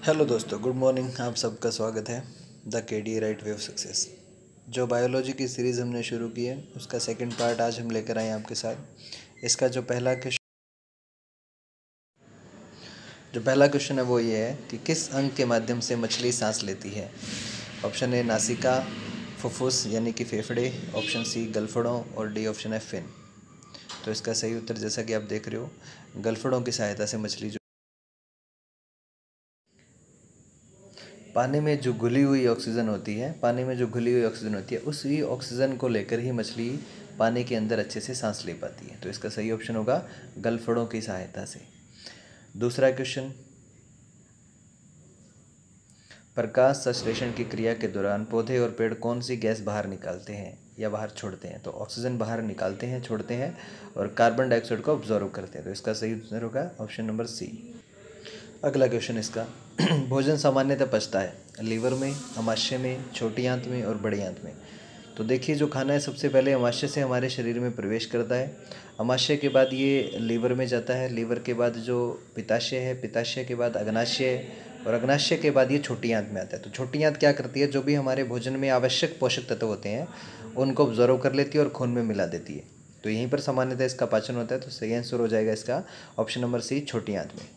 Hello दोस्तों, good morning. आप सबका स्वागत है the KD right way of success. जो बायोलॉजी की सीरीज़ हमने शुरू की है उसका सेकंड पार्ट आज हम लेकर आए हैं आपके साथ। इसका जो पहला क्वेश्चन है वो ये है कि किस अंग के माध्यम से मछली सांस लेती है। ऑप्शन ए नासिका, फुफ्फुस यानी कि फेफड़े, ऑप्शन सी गलफड़ों और डी ऑप्शन है फिन। तो इसका सही उत्तर जैसा कि आप देख रहे हो, गलफड़ों की सहायता से मछली पानी में जो घुली हुई ऑक्सीजन होती है उसी ऑक्सीजन को लेकर ही मछली पानी के अंदर अच्छे से सांस ले पाती है। तो इसका सही ऑप्शन होगा गलफड़ों की सहायता से। दूसरा क्वेश्चन, प्रकाश संश्लेषण की क्रिया के दौरान पौधे और पेड़ कौन सी गैस बाहर निकालते हैं या बाहर छोड़ते हैं। तो ऑक्सीजन बाहर निकालते हैं, छोड़ते हैं, और कार्बन डाइऑक्साइड को ऑब्जॉर्व करते हैं। तो इसका सही उत्तर होगा ऑप्शन नंबर सी। अगला क्वेश्चन इसका भोजन सामान्यतः पचता है लीवर में, अमाशय में, छोटी आंत में और बड़ी आंत में। तो देखिए, जो खाना है सबसे पहले अमाशय से हमारे शरीर में प्रवेश करता है। अमाशय के बाद ये लीवर में जाता है, लीवर के बाद जो पित्ताशय है, पित्ताशय के बाद अग्नाशय, और अग्नाशय के बाद ये छोटी आंत में आता है। तो छोटी आंत क्या करती है, जो भी हमारे भोजन में आवश्यक पोषक तत्व होते हैं उनको ऑब्जर्व कर लेती है और खून में मिला देती है। तो यहीं पर सामान्यतः इसका पाचन होता है। तो सही आंसर हो जाएगा इसका ऑप्शन नंबर सी, छोटी आंत में।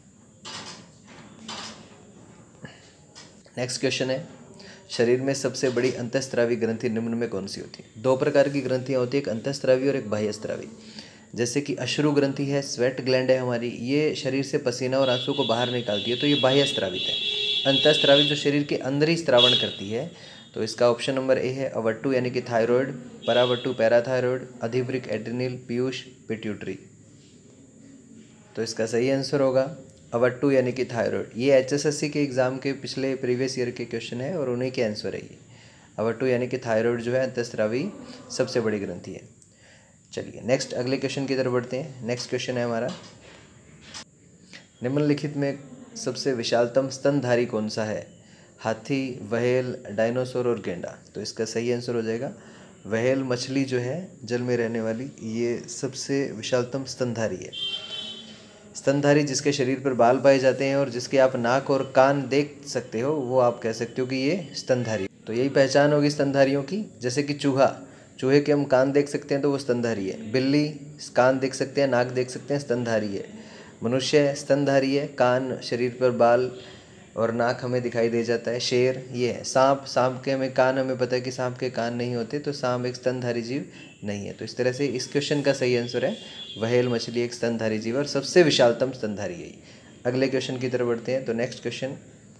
नेक्स्ट क्वेश्चन है, शरीर में सबसे बड़ी अंतःस्रावी ग्रंथि निम्न में कौन सी होती है। दो प्रकार की ग्रंथियाँ होती है, एक अंतःस्रावी और एक बाह्यस्रावी। जैसे कि अश्रु ग्रंथि है, स्वेट ग्लैंड है हमारी, ये शरीर से पसीना और आंसू को बाहर निकालती है, तो ये बाह्यस्रावित है। अंतःस्रावी जो शरीर के अंदर ही स्त्रावण करती है, तो इसका ऑप्शन नंबर ए है अवट्टु यानी कि थायराइड, परावट्टु पैराथायरॉयड, अधिवृक्क एड्रिनल, पीयूष पिट्यूटरी। तो इसका सही आंसर होगा अवट्टु यानी कि थायराइड। ये एचएसएससी के एग्ज़ाम के पिछले प्रीवियस ईयर के क्वेश्चन है और उन्हीं के आंसर है ये। अवट्टु यानी कि थायराइड जो है अंतःस्रावी सबसे बड़ी ग्रंथि है। चलिए नेक्स्ट अगले क्वेश्चन की तरफ बढ़ते हैं। नेक्स्ट क्वेश्चन है हमारा, निम्नलिखित में सबसे विशालतम स्तनधारी कौन सा है। हाथी, व्हेल, डायनासोर और गेंडा। तो इसका सही आंसर हो जाएगा व्हेल मछली जो है जल में रहने वाली, ये सबसे विशालतम स्तनधारी है। स्तनधारी जिसके शरीर पर बाल पाए जाते हैं और जिसके आप नाक और कान देख सकते हो, वो आप कह सकते हो कि ये स्तनधारी। तो यही पहचान होगी स्तनधारियों की। जैसे कि चूहे के हम कान देख सकते हैं तो वो स्तनधारी है। बिल्ली कान देख सकते हैं, नाक देख सकते हैं, स्तनधारी है। मनुष्य स्तनधारी है, कान, शरीर पर बाल और नाक हमें दिखाई दे जाता है। शेर ये है। सांप के हमें पता है कि सांप के कान नहीं होते, तो सांप एक स्तनधारी जीव नहीं है। तो इस तरह से इस क्वेश्चन का सही आंसर है व्हेल मछली एक स्तनधारी जीव और सबसे विशालतम स्तनधारी है। अगले क्वेश्चन की तरफ बढ़ते हैं। तो नेक्स्ट क्वेश्चन,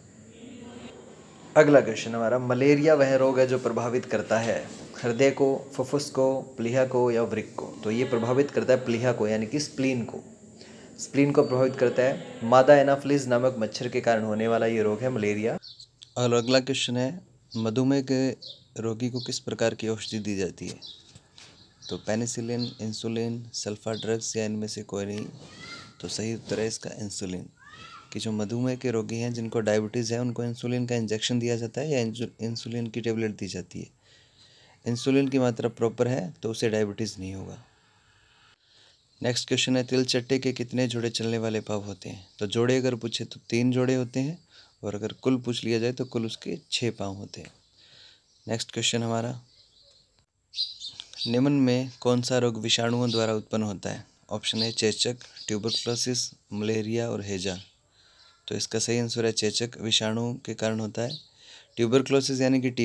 अगला क्वेश्चन हमारा, मलेरिया वह रोग है जो प्रभावित करता है हृदय को, फुफ्फुस को, प्लीहा को या वृक्क को। तो ये प्रभावित करता है प्लीहा को यानी कि स्प्लीन को। स्प्लीन को प्रभावित करता है। मादा एनाफिलीज नामक मच्छर के कारण होने वाला ये रोग है मलेरिया। और अगला क्वेश्चन है, मधुमेह के रोगी को किस प्रकार की औषधि दी जाती है। तो पेनिसिलिन, इंसुलिन, सल्फा ड्रग्स या इनमें से कोई नहीं। तो सही उत्तर है इसका इंसुलिन। कि जो मधुमेह के रोगी हैं जिनको डायबिटीज़ है उनको इंसुलिन का इंजेक्शन दिया जाता है या इंसुलिन की टेबलेट दी जाती है। इंसुलिन की मात्रा प्रॉपर है तो उसे डायबिटीज़ नहीं होगा। नेक्स्ट क्वेश्चन है, तिल चट्टे के कितने जोड़े चलने वाले पाँव होते हैं। तो जोड़े अगर पूछे तो 3 जोड़े होते हैं, और अगर कुल पूछ लिया जाए तो कुल उसके 6 पाँव होते हैं। नेक्स्ट क्वेश्चन हमारा, निम्न में कौन सा रोग विषाणुओं द्वारा उत्पन्न होता है। ऑप्शन है चेचक, ट्यूबरकुलोसिस, मलेरिया और हैजा। तो इसका सही आंसर है चेचक विषाणु के कारण होता है। ट्यूबरकुलोसिस यानी कि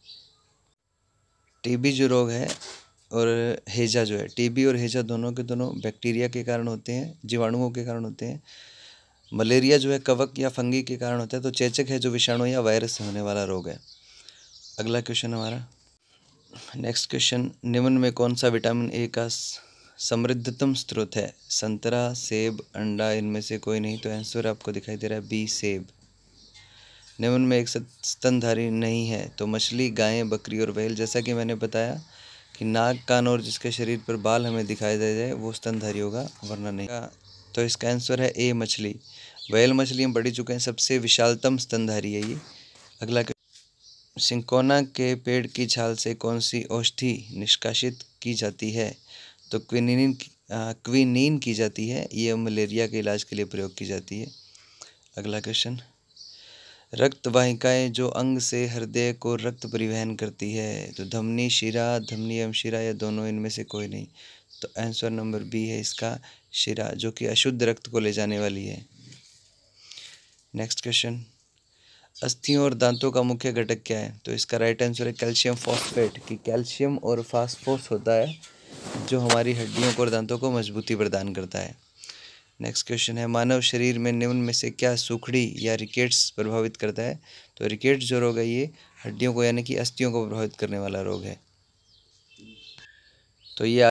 टीबी जो रोग है, और हैजा जो है, टीबी और हैजा दोनों के दोनों बैक्टीरिया के कारण होते हैं, जीवाणुओं के कारण होते हैं। मलेरिया जो है कवक या फंगी के कारण होता है। तो चेचक है जो विषाणु या वायरस से होने वाला रोग है। अगला क्वेश्चन हमारा, नेक्स्ट क्वेश्चन, निम्न में कौन सा विटामिन ए का समृद्धतम स्रोत है। संतरा, सेब, अंडा, इनमें से कोई नहीं। तो आंसर आपको दिखाई दे रहा है बी, सेब। निम्न में एक स्तनधारी नहीं है। तो मछली, गाय, बकरी और बैल। जैसा कि मैंने बताया कि नाक, कान और जिसके शरीर पर बाल हमें दिखाई दे जाए वो स्तनधारी होगा, वरना नहीं। तो इसका आंसर है ए, मछली। बैल मछली हम पढ़ चुके हैं, सबसे विशालतम स्तनधारी है ये। अगला, सिंकोना के पेड़ की छाल से कौन सी औषधि निष्कासित की जाती है। तो क्विनीन की जाती है। ये मलेरिया के इलाज के लिए प्रयोग की जाती है। अगला क्वेश्चन, रक्त वाहिकाएं जो अंग से हृदय को रक्त परिवहन करती है, तो धमनी, शिरा, धमनी एवं शिरा, या दोनों इनमें से कोई नहीं। तो आंसर नंबर बी है इसका, शिरा, जो कि अशुद्ध रक्त को ले जाने वाली है। नेक्स्ट क्वेश्चन, अस्थियों और दांतों का मुख्य घटक क्या है? तो इसका राइट आंसर है कैल्शियम फॉस्फेट, कि कैल्शियम और फास्फोरस होता है जो हमारी हड्डियों को और दांतों को मजबूती प्रदान करता है। नेक्स्ट क्वेश्चन है, मानव शरीर में निम्न में से क्या सूखड़ी या रिकेट्स प्रभावित करता है? तो रिकेट्स जो रोग है ये हड्डियों को यानी कि अस्थियों को प्रभावित करने वाला रोग है। तो ये